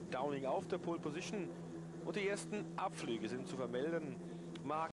Downing auf der Pole Position und die ersten Abflüge sind zu vermelden. Mark